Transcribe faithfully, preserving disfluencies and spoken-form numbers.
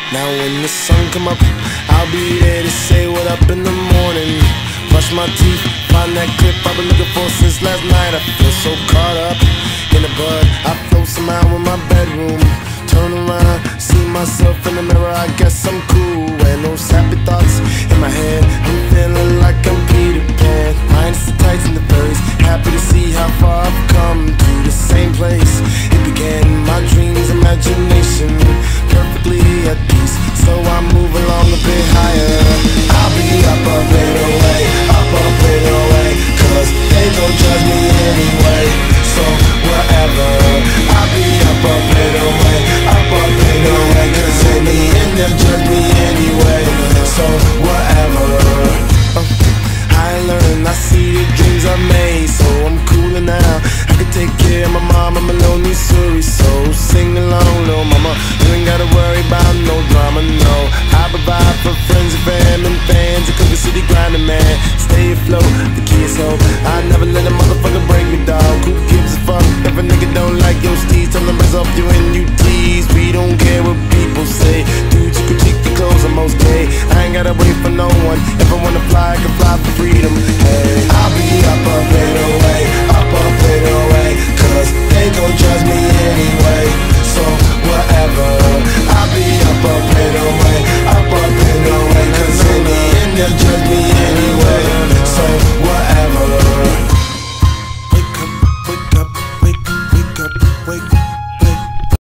Now when the sun come up, I'll be there to say what up in the morning. Brush my teeth, find that clip I've been looking for since last night. I feel so caught up in the bud, I float somehow in my bedroom. Turn around, see myself in the mirror, I guess I'm cool. And those happy thoughts in my head, I'm feeling like I'm Peter Pan. Minus the tights and the furries, happy to see how far I've come. To the same place it began, my dreams, imagination. Perfect